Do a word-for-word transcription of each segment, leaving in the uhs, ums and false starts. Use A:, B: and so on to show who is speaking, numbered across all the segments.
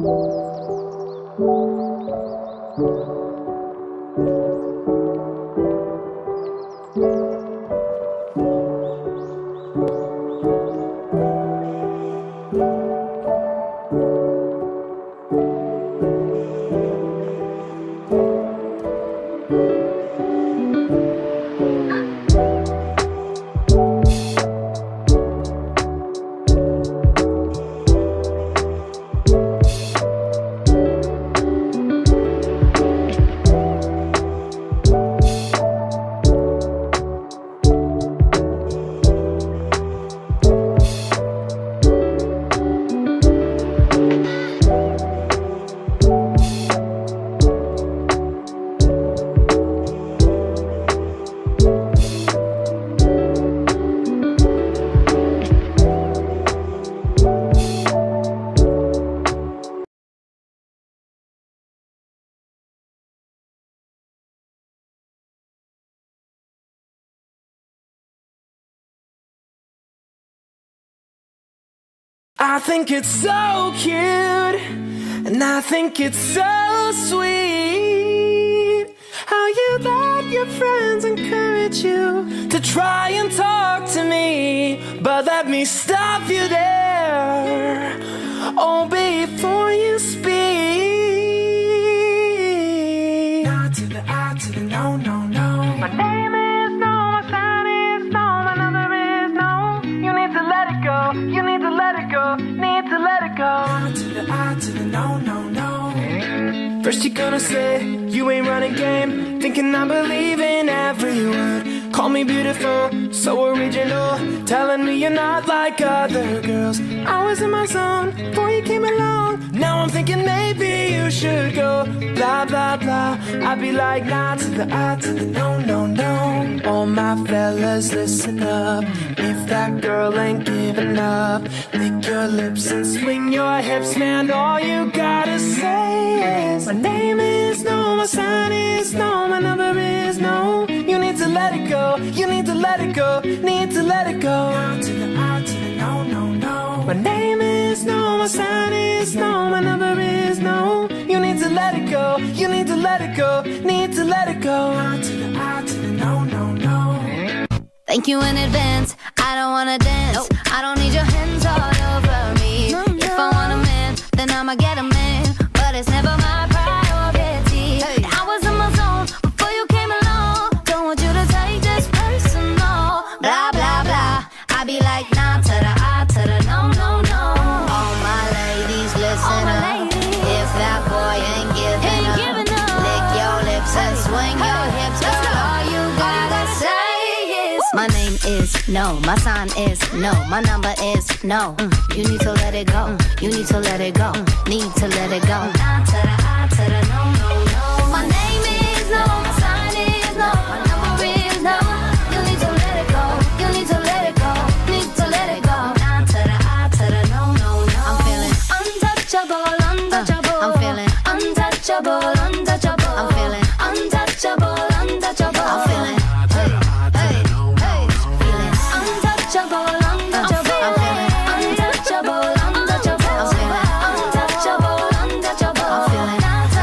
A: I think it's so cute, and I think it's so sweet how you let your friends encourage you to try and talk to me. But let me stop you there, oh, before you speak. Not to the I, to the no, no, no. My name is no, my sign is no, my number is no. You need to let it go, you need to let it go, need to let it go. Not to the I, to the no, no, no. First you're gonna say you ain't running game, thinking I believe in every word. Call me beautiful, so original, telling me you're not like other girls. I was in my zone before you came along. Now I'm thinking maybe you should go. Blah, blah, blah. I'd be like, nah, to the I, to the no, no, no. All my fellas, listen up. If that girl ain't giving up, lick your lips and swing your hips, man. All you gotta say is, my name is no, my sign is no, my number is no. You need to let it go, you need to let it go, need to let it go. Now to the I, to the no, no, no. My name is no, my sign is no, my number is no. You need to let it go, you need to let it go, need to let it go. Now to the I, to the no, no, no.
B: Thank you in advance, I don't wanna dance, nope. I don't need your hands all over me, no, no. If I want a man, then I'ma get a man, but it's never my priority. Hey. I was in my zone before you came along. Don't want you to take this personal. Blah, blah, blah. I be like, nah, to the I, to the no, no, no. All my ladies, listen my up. Ladies. If that boy ain't giving, ain't up, giving up, lick your lips and swing hey. your hips, girl. Go. All you gotta say is, my name is no, my sign is no, my number is no. Mm. You need to let it go, mm. you need to let it go, mm. need to let it go. Nah, to the I, to the no, no, no. My name is no, my sign is no, my number is no. You need to let it go, you need to let it go, need to let it go. Nah, to the I, to the no, no, no. I'm feeling untouchable, untouchable. Uh, I'm feeling untouchable, untouchable. I'm feeling untouchable, untouchable. I'm feeling hey, hey, hey, feeling untouchable, untouchable. I'm feeling untouchable, untouchable. I'm feeling untouchable, untouchable. I'm feeling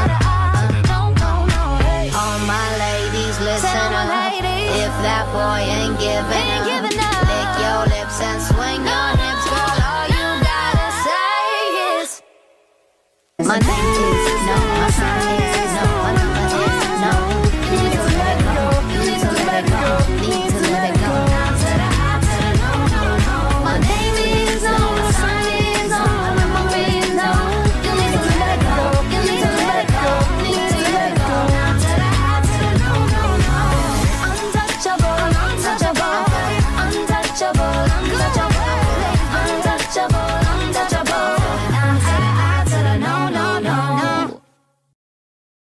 B: no, no, no. All my ladies, listen up. If that boy ain't giving up, lick your lips and swing your hips, girl. All you gotta say is, my name is